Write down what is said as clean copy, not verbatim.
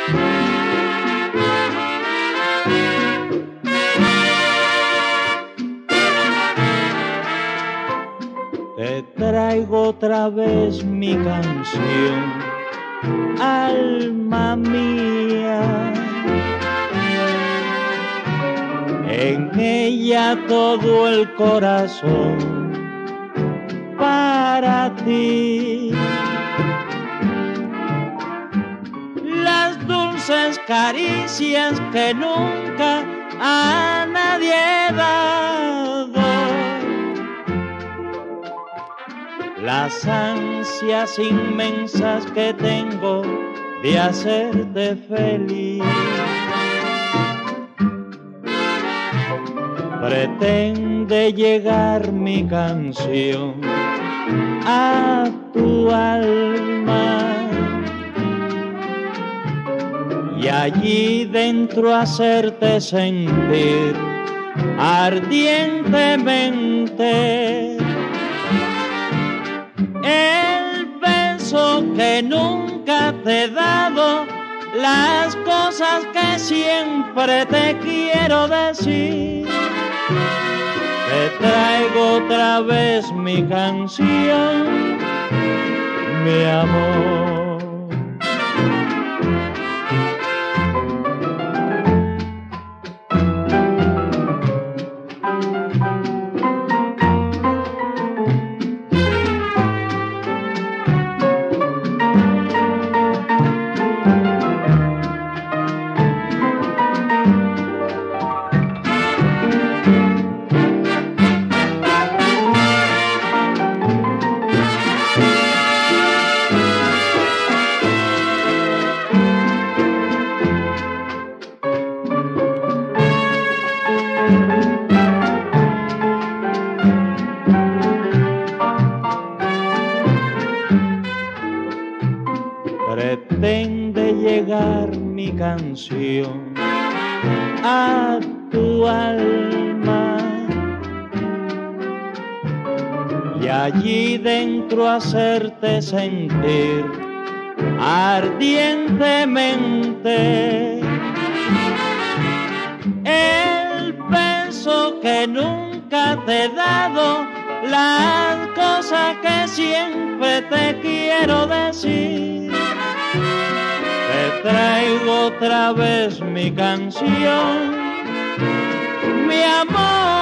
Te traigo otra vez mi canción, alma mía. En ella todo el corazón para ti. Las dulces caricias que nunca a nadie he dado. Las ansias inmensas que tengo de hacerte feliz. Pretende llegar mi canción a tu alma y allí dentro hacerte sentir ardientemente el beso que nunca te he dado, las cosas que siempre te quiero decir. Te traigo otra vez mi canción, mi amor. Pretende llegar mi canción a tu alma y allí dentro hacerte sentir ardientemente el beso que nunca te he dado, las cosas que siempre te quiero decir. Te traigo otra vez mi canción, mi amor.